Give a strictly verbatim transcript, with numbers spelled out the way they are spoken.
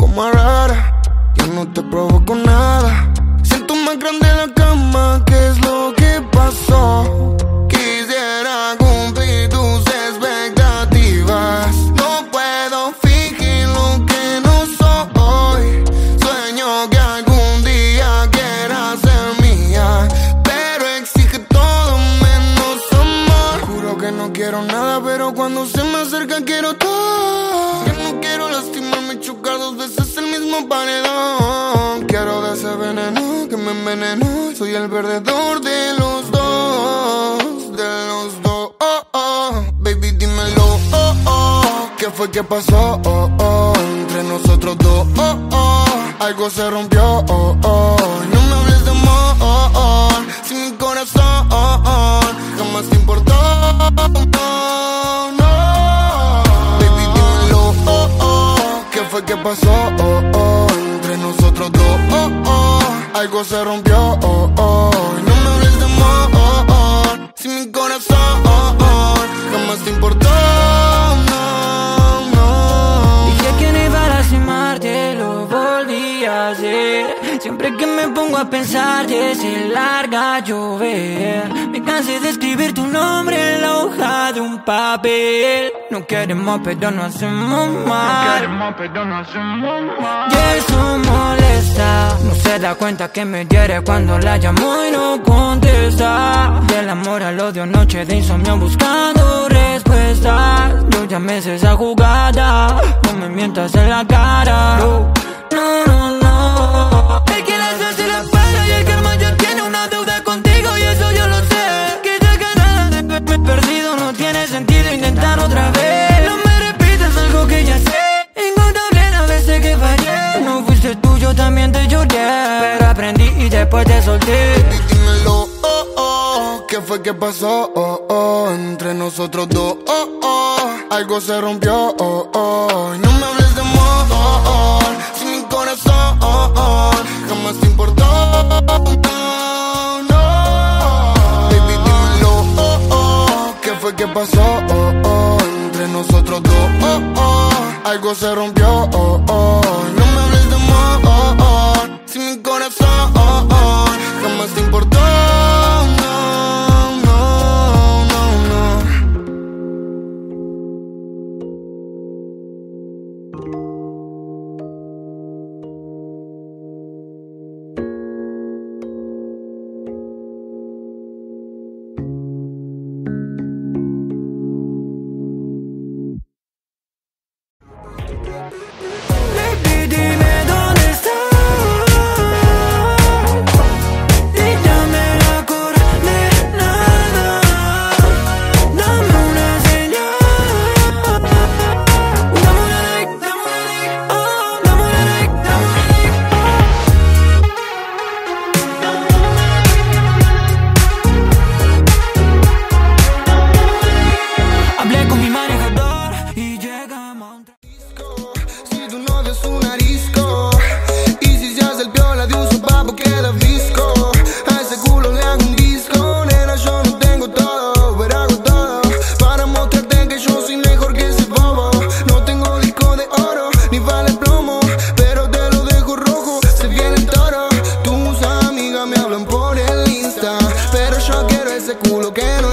más rara. Yo no te provoco nada. Siento más grande la cama, ¿qué es lo que pasó? Quisiera cumplir tus expectativas. No puedo fingir lo que no soy. Sueño que algún día quiera ser mía, pero exige todo menos amor. Juro que no quiero nada, pero cuando se me acerca quiero todo. Yo no quiero lastimarme y chocar dos veces el mismo paredón. Quiero de ese veneno que me envenenó. Soy el perdedor de los dos, de los dos. Oh, oh. Baby, dímelo, oh, oh. ¿Qué fue que pasó? Oh, oh. Entre nosotros dos, oh, oh. Algo se rompió, oh, oh. No me hables de amor, oh, oh. Si mi corazón, oh, oh. Jamás te importó, oh, no, no. Baby, dímelo, oh, oh. ¿Qué fue que pasó? Oh, oh. Entre nosotros dos, oh, oh. Algo se rompió, oh, oh. No me hables de amor, oh, oh. Si mi corazón, oh, oh. Jamás te importó, no, no. Dije que no iba a lastimarte, lo volví a hacer. Siempre que me pongo a pensarte se larga a llover. Me cansé de escribir tu nombre en la hoja de un papel. No queremos pero no hacemos mal. No queremos pero no hacemos mal. Y eso molesta. No se da cuenta que me hiere cuando la llamo y no contesta. Del amor al odio, noche de insomnio buscando respuestas. Yo ya me sé esa jugada. No me mientas en la cara. No, no, no, no. Él quiere hacerse la para y el karma ya tiene una deuda contigo y eso yo lo sé. Que ya ganas de verme perdido no tiene sentido intentar otra vez. No me repitas algo que ya sé. Incontable la veces que fallé. No fuiste tú, yo también te lloré, pero aprendí y después te solté. Baby, dímelo, oh, oh. ¿Qué fue que pasó? Oh, oh. Entre nosotros dos, oh, oh. Algo se rompió, oh, oh. No me hables de amor, oh, oh. Si mi corazón, oh, oh. Jamás te importó, no, no. Baby, dímelo, oh, oh. ¿Qué fue que pasó? Oh, oh. Entre nosotros dos, oh, oh. Algo se rompió, oh, oh. No me hables de amor, oh, oh. Si mi corazón, oh, oh. Jamás te importó, no, no, no, no. Baby, dime dónde estás. Dígame la coordenada. Dame una señal. Dame una like, dame una like, oh, dame una like, dame una like, oh. Hablé con mi manejador y llegamos a un Si tu novio es un arisco y si se hace el piola de un sopapo queda visco. A ese culo le hago un disco. Nena, yo no tengo todo, pero hago todo para mostrarte que yo soy mejor que ese bobo. No tengo disco de oro, ni vale plomo, pero te lo dejo rojo, se viene el toro. Tus amigas me hablan por el Insta, pero yo quiero ese culo que no